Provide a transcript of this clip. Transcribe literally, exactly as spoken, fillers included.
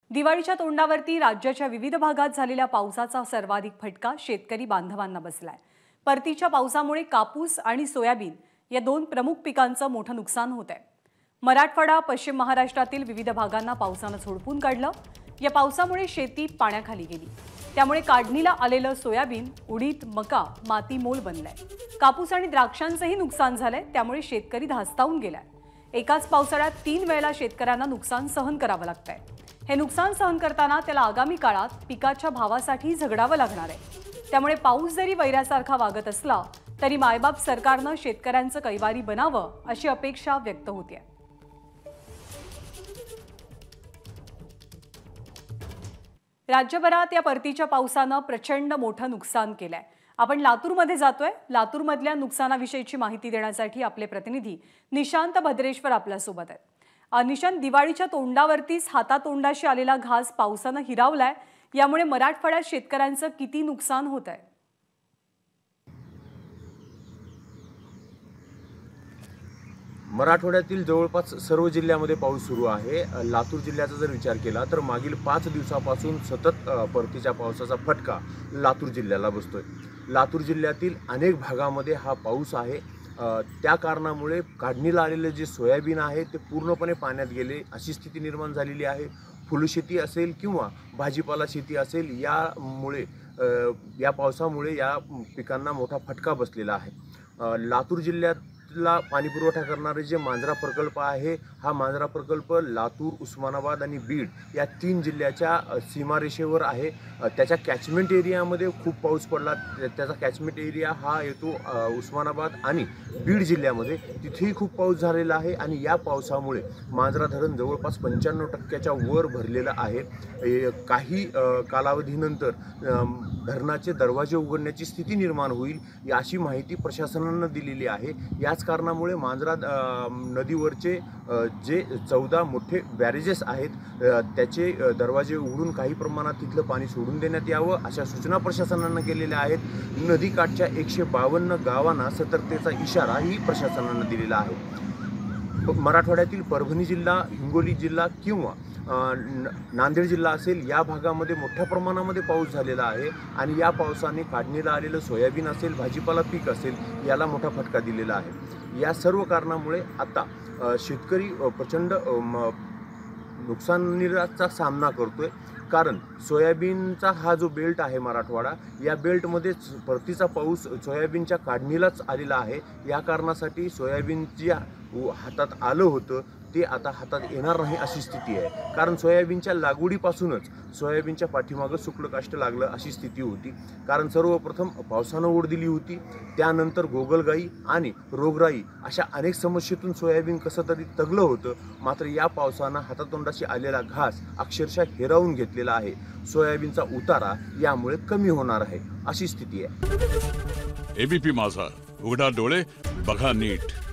दिवाळीच्या तोंडावरती राज्याच्या विविध भागात झालेल्या पावसाचा सर्वाधिक फटका शेतकरी बांधवांना बसलाय। परतीच्या पावसामुळे कापूस आणि सोयाबीन या दोन प्रमुख पिकांचं मोठं नुकसान होत आहे। मराठवाडा, पश्चिम महाराष्ट्रातील विविध भागांना पावसानं झोडपून काढलं। या पावसामुळे शेती पाण्याखाली गेली। त्यामुळे काढणीला आलेलं सोयाबीन, उडीद, मका मातीमोल बनलाय। कापूस आणि द्राक्षांचंही नुकसान झालंय। त्यामुळे शेतकरी धास्तावून गेलाय। एकाच पावसाळ्यात तीन वेळेला शेतकऱ्यांना नुकसान सहन करावं लागतंय। हे नुकसान सहन करताना त्याला आगामी काळात पिकाच्या भावासाठी झगडावं लागणार आहे। त्यामुळे पाऊस जरी वैरासारखा वागत असला तरी मायबाप सरकारनं शेतकऱ्यांचं कैवारी बनावं अशी अपेक्षा व्यक्त होते। राज्यभरात या परतीच्या पावसानं प्रचंड मोठं नुकसान केलंय। आपण लातूरमध्ये जातोय। लातूरमधल्या नुकसानाविषयीची माहिती देण्यासाठी आपले प्रतिनिधी निशांत भद्रेश्वर आपल्या सोबत आहेत। निशांत, दिवाळीच्या तोंडावरतीच हातातोंडाशी आलेला घास पावसानं हिरावलाय। यामुळे मराठवाड्यात शेतकऱ्यांचं किती नुकसान होत आहे? मराठवाड्यातील जवळपास सर्व जिल्ह्यामध्ये पाऊस सुरू आहे। लातूर जिल्ह्याचा जर विचार केला तर मागील पाच दिवसापासून सतत परतीच्या पावसाचा फटका लातूर जिल्ह्याला बसतोय। लातूर जिल्ह्यातील अनेक भागामध्ये हा पाऊस आहे। त्या कारणामुळे काढणीला आलेले जे सोयाबीन आहे ते पूर्णपणे पाण्यात गेले अशी स्थिती निर्माण झालेली आहे। फुलशेती असेल किंवा भाजीपाला शेती असेल, यामुळे या पावसामुळे या पिकांना मोठा फटका बसलेला आहे। लातूर जिल्ह्यातला पाणी पुरवठा करणारे जे मांजरा प्रकल्प आहे, हा मांजरा प्रकल्प लातूर, उस्मानाबाद आणि बीड या तीन जिल्ह्याच्या सीमारेषेवर आहे। त्याच्या कॅचमेंट एरियामध्ये खूप पाऊस पडला। त्याचा कॅचमेंट एरिया हा येतो उस्मानाबाद आणि बीड जिल्ह्यामध्ये, तिथेही खूप पाऊस झालेला आहे। आणि या पावसामुळे मांजरा धरण जवळपास पंच्याण्णव टक्क्याच्या वर भरलेलं आहे। काही कालावधीनंतर धरणाचे दरवाजे उघडण्याची स्थिती निर्माण होईल अशी माहिती प्रशासनानं दिलेली आहे। याच कारणामुळे मांजरा नदीवरचे जे चौदा मोठे बॅरेजेस आहेत त्याचे दरवाजे उघडून काही प्रमाणात तिथलं पाणी सोडून देण्यात यावं अशा सूचना प्रशासनानं केलेल्या आहेत। नदीकाठच्या एकशे बावन्न गावांना सतर्कतेचा इशाराही प्रशासनानं दिलेला आहे। मराठवाड्यातील परभणी जिल्हा, हिंगोली जिल्हा किंवा नांदेड जिल्हा असेल, या भागामध्ये मोठ्या प्रमाणामध्ये पाऊस झालेला आहे। आणि या पावसाने काढणीला आलेलं सोयाबीन असेल, भाजीपाला पीक असेल, याला मोठा फटका दिलेला आहे। या सर्व कारणामुळे आता शेतकरी प्रचंड नुकसानीचा सामना करतोय। कारण सोयाबीनचा हा जो बेल्ट आहे मराठवाडा, या बेल्टमध्येच परतीचा पाऊस सोयाबीनच्या काढणीलाच आलेला आहे। या कारणासाठी सोयाबीनच्या हातात आलं होतं ते आता हातात येणार नाही अशी स्थिती आहे। कारण सोयाबीनच्या लागवडीपासूनच सोयाबीनच्या पाठीमागं शुक्ल काष्ट लागलं अशी स्थिती होती। कारण सर्वप्रथम पावसानं ओढ दिली होती, त्यानंतर गोगलगाई आणि रोगराई अशा अनेक समस्येतून सोयाबीन कसं तरी तगलं होतं। मात्र या पावसानं हातातोंडाशी आलेला घास अक्षरशः हिरावून घेतलेला आहे। सोयाबीनचा उतारा यामुळे कमी होणार आहे अशी स्थिती आहे। एबीपी माझा, उघडा डोळे बघा नीट।